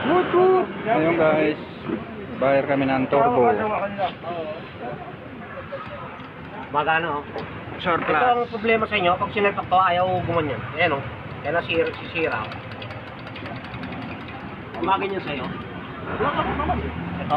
Woot! Ayun guys, buyer kami ng turbo. Magano? Surplus. Ito ang problema sa inyo, pag sinalpak to, ayaw gumanyan. Ayan o, kaya sisira. Umagin yun sa'yo. Ito.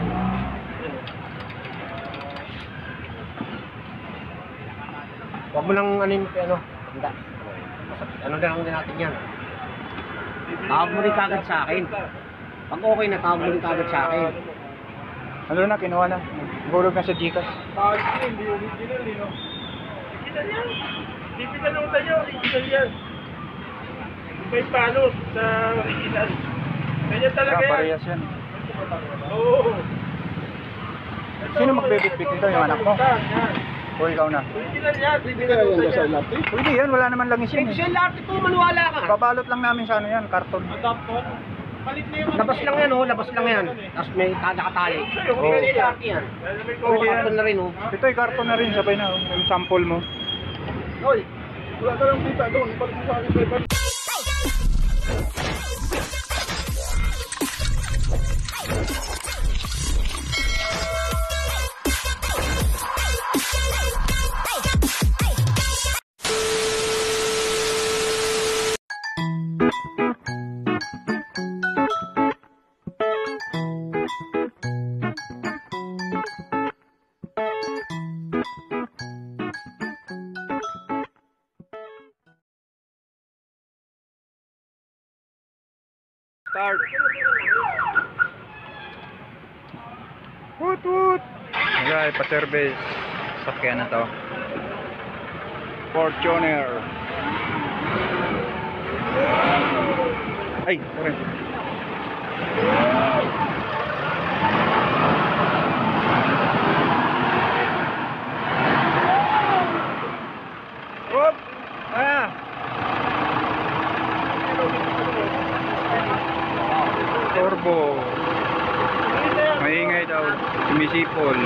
Huwag mo lang handa. Ano lang din natin yan. Tawag mo rin kagad sa akin. Pag okay na, tawag mo rin kagad sa akin. Ano na, kinuha na. Hulog na sa Gcash. Hindi original, no? Original yan. Typical ng tayo, original yan. May palo sa original. Kanya talaga yan. Parehas yan. Oo. Sino magbibitbit nito? Yung anak mo? O ikaw na? Original yan. Typical ng tayo. Pwede yan, wala naman langis yan. Siya lahat ito, maniwala ka. Babalot lang namin sa ano yan, karton. Adapter. Palit na yung Labas lang yan, labas lang yan. Tapos may nakatali. Oo. Siya lahat yan. Pwede yan. Karton na rin, Ito ay karton na rin, sabay na. Yung sample mo. Hoy, wala ka lang kita doon. Ibalik mo sa akin sa ibalik. Start. Woot! Okay, pa-service. Sakyan na to. Fortuner. Ay, sorry. Whoop! Turbo. Maingay daw. Sumisipol.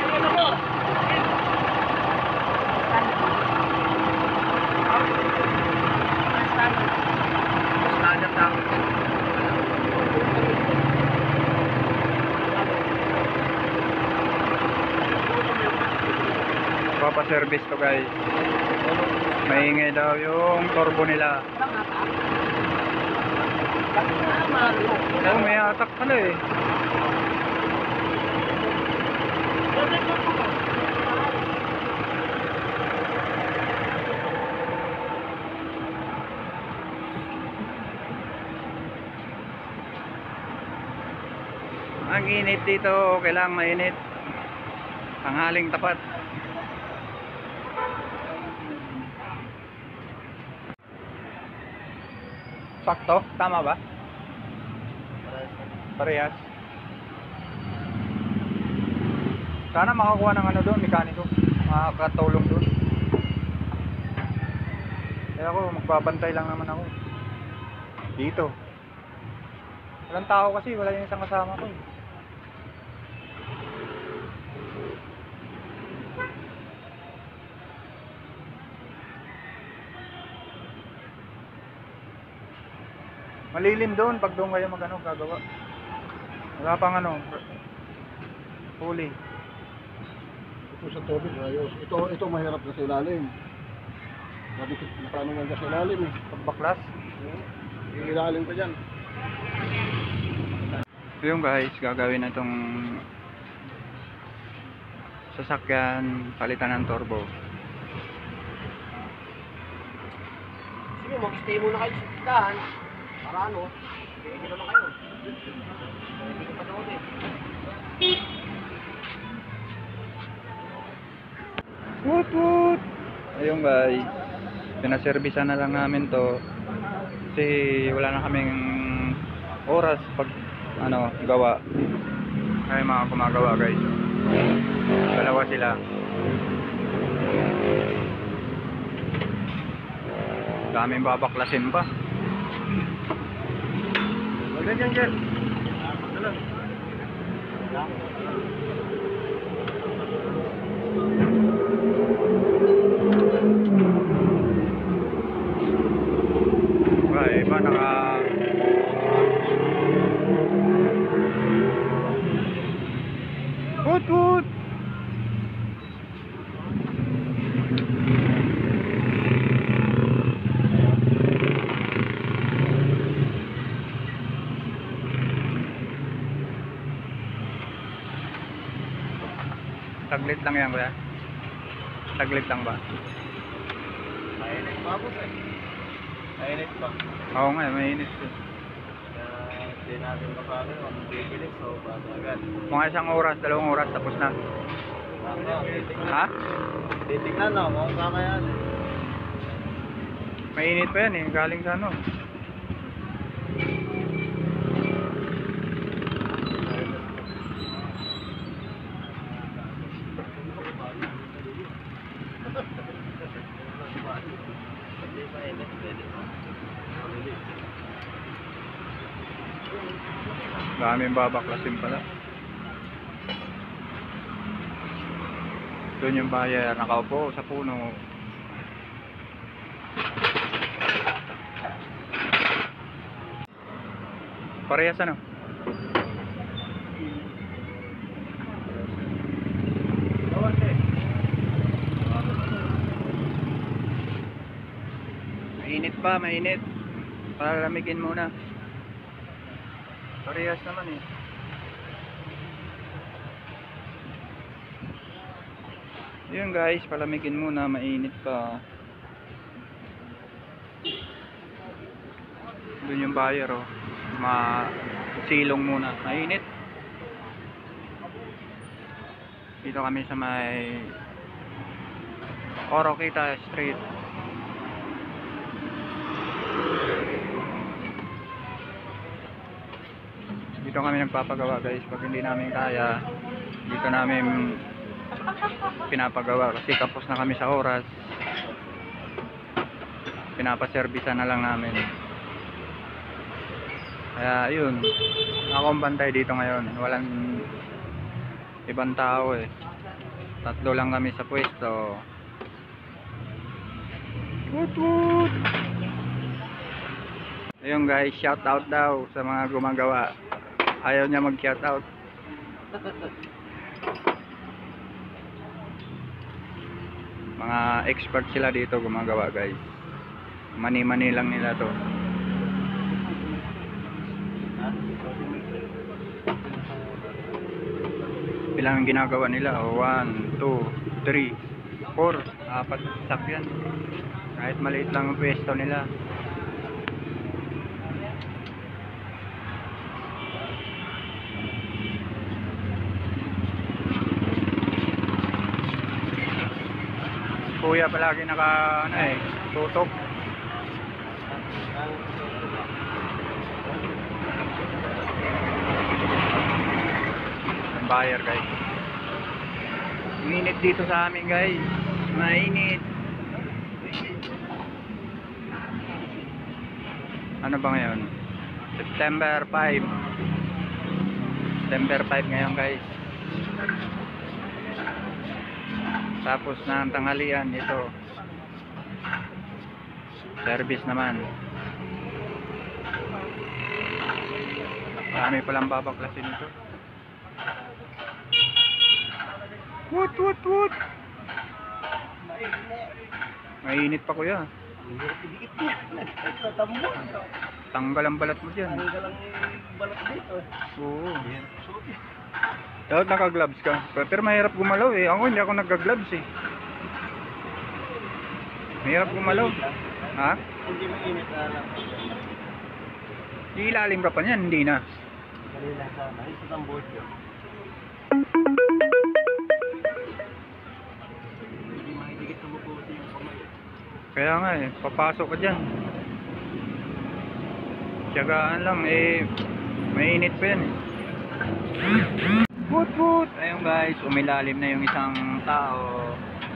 Standard lang. Papa-service to guys. Maingay daw yung turbo nila. Oh, may atak pala eh. Ang init dito, kailangang mainit. Tanghaling tapat. Sakto? Tama ba? Parehas. Sana makakuha ng ano doon, mekaniko. Makakatulong doon. Kaya ako, magbabantay lang naman ako. Dito. Walang tao kasi, wala yung isang kasama ko. Malilim doon pag doon kayo magano gagawa. Wala pang ano huli. Ito sa tubig, ayos. Ito mahirap na sa ilalim. Nabikit na paano nga sa ilalim eh. Pagbaklas. Yung ilalim pa dyan. So yung guys, gagawin na itong sasakyan, palitan ng turbo. Sige, mag-stay muna kayo sa tindahan. Para ano, hindi naman kayo. Hindi ko pa doon eh. Woot! Ayun guys, pinaservisan na lang namin to kasi wala na kaming oras pag ano gawa. Ay mga gumagawa guys, dalawa sila. Daming babaklasin pa. Wala dyan dyan. Iba Saglit lang yan, kuya. Saglit lang ba? Mainit pa po eh. Mainit pa. Oo nga, mainit. Hindi natin makano ang bibili so bago agad. Mga isang oras, 2 oras, tapos na. Ha? Titignan na kung kakayan. Mainit pa yan eh, galing sa ano. Daming babaklasin pala. Doon yung buyer, nakaupo sa puno. Parehas ano? Mainit pa, mainit. Palamigin muna. Parehas naman eh. Yun guys, palamigin muna, mainit pa. Doon yung buyer oh. Silong muna, mainit. Dito kami sa may Oroquita Street. Dito kami nagpapagawa guys. Pag hindi namin kaya, dito namin pinapagawa kasi kapos na kami sa oras. Pinapaservisan na lang namin. Kaya yun, ako ang bantay dito ngayon. Walang ibang tao eh. 3 lang kami sa pwesto. Woot woot! Ayun guys, shout out daw sa mga gumagawa. Ayaw niya mag shout out. Mga expert sila dito gumagawa guys. Mani-mani lang nila to. Ilang ginagawa nila? 1, 2, 3, 4, 4 sakyan. Kahit maliit lang ang pwesto nila. Kuya palagi naka ano eh, tutok. Ang buyer guys. Mainit dito sa amin guys. Mainit. Ano ba ngayon? September 5. September 5 ngayon guys. Tapos na ang tanghalian ito. Service naman. Marami palang babaklasin ito. Woot woot woot. Mainit pa kuya. Tanggal ang balat mo dyan. Tanggal ang balat dito. Oo. Dapat naka-gloves ka. Pero mahirap gumalaw eh. Ako hindi ako nagka-gloves eh. Mahirap gumalaw. Ha? Hindi mainit na lang. Ilalim ka pa niyan, hindi na. Kanila sana. Isa ang board yun. Hindi makikikit sa mabuti yung kamay. Kaya nga eh, papasok ka dyan. Tiyagaan lang eh, mainit pa yan eh. Woot woot! Ayun guys, umilalim na yung isang tao.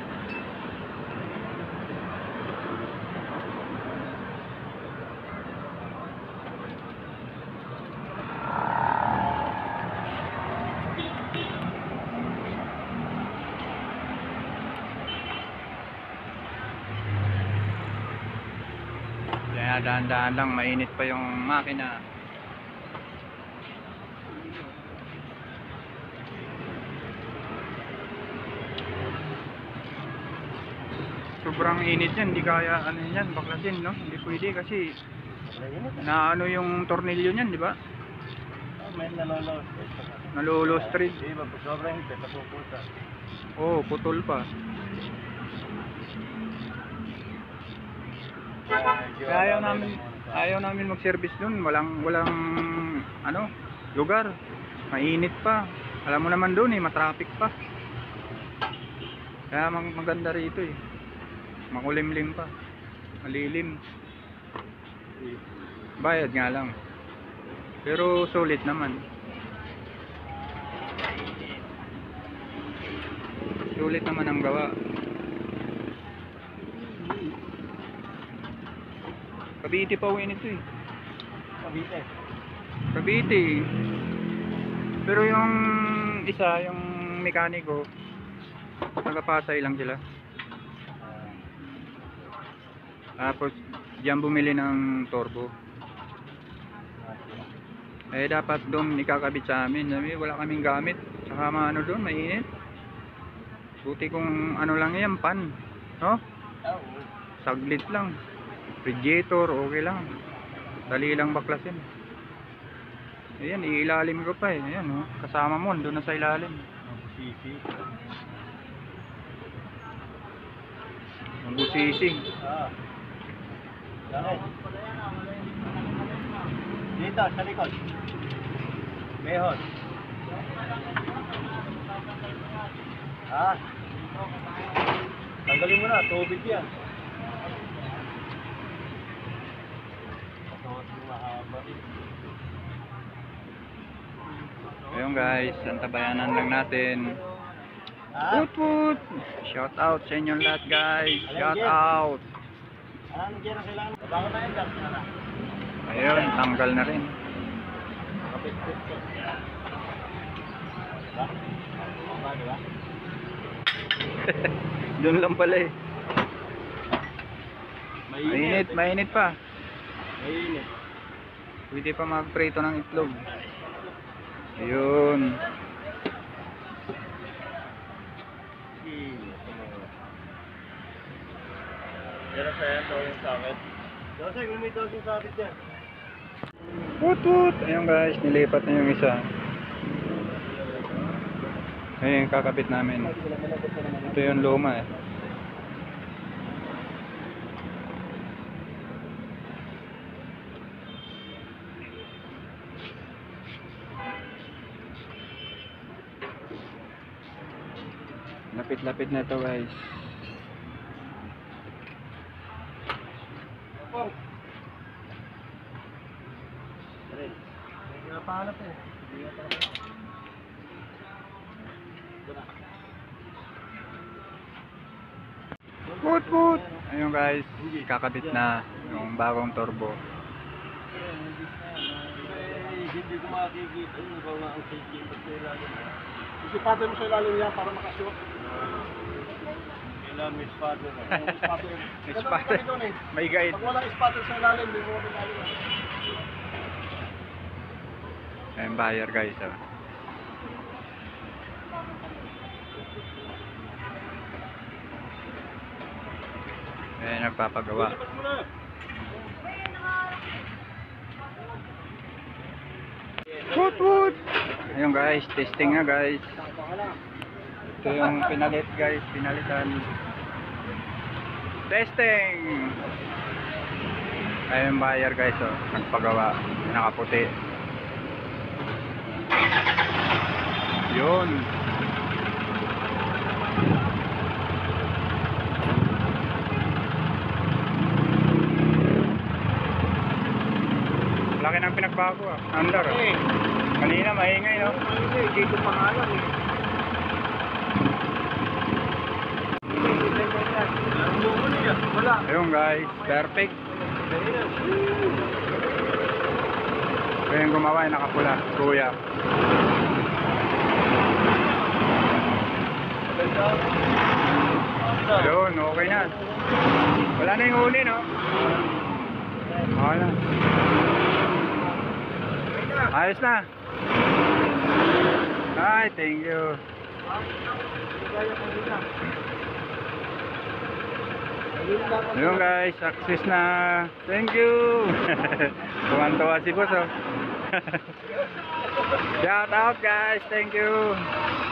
Kaya dahan-dahan lang, mainit pa yung makina. Sobrang init yan, hindi kaya ano yan, baklasin no? Hindi pwede kasi na ano yung tornilyo niyan, di ba? May nalolo. Nalulostrid. Iba, sobrang higpit, napupunta. Oh, putol pa. Kaya ayaw namin mag-service dun. Walang ano, lugar. Mainit pa. Alam mo naman dun eh, matraffic pa. Kaya maganda rito eh. Makulimlim pa. Malilim. Bayad nga lang. Pero sulit naman. Sulit naman ang gawa. Cavite pa uwi nito eh. Cavite. Cavite. Pero yung isa, yung mekaniko, taga-Pasay lang sila. Tapos diyan bumili ng turbo. Eh dapat doon ikakabit sa amin. Sabi, wala kaming gamit. Saka ano doon, mainit. Buti kung ano lang yan, pan. No? Saglit lang. Radiator, okay lang. Dali lang baklasin. Ayan, iilalim ko pa eh. Ayan, oh. Kasama mo, doon na sa ilalim. Ang busisi. Dito, sa likod. Mehon. Tanggalin mo na, tubig yan. Ayun guys, antabayanan lang natin. Put! Shout out sa inyong lahat guys. Shout out. Anong dyan ang kailangan? Bago na yun, gas na na. Ayun, tanggal na rin. Kapit-pit ko. Diba? Diba? Doon lang pala eh. Mainit pa. Mainit. Pwede pa magprito ng itlog. Ayun. Pero sa'yo, tawin sa akin. Dosay, kung may dosing sa akin dyan. Put! Ayun guys, nilipat na yung isa. Ayun, kakabit namin. Ito yung luma eh. Lapit-lapit na ito guys. Pinapahanap eh. Put! Ayun guys, kakabit na yung bagong turbo. Hindi ko makikita yung mga ang safety sa ilalim. Isipatin mo sa ilalim niya para makashoot. Kailangan may spatter. May spatter. May guide. Pag walang spatter sa ilalim, hindi mo makikita. Ayun buyer guys. Oh. Ayun, nagpapagawa. Put! Ayun guys, testing na guys. Ito yung pinalit guys, pinalitan. Testing! Ayun buyer guys, oh, nagpagawa. Nakaputi. Yun. Laki ng pinagbago ah. Andar ah. Kanina maingay no? Dito pangalan eh. Wala. Ayun guys, perfect. Ayun gumawa yung nakapula, kuya. Ayun, okay na. Wala na yung huli no? Okay na. Ayos na. Ay, thank you. Ayun guys, success na. Thank you. Tuwan-tuwa si boss oh. Shout out guys, thank you.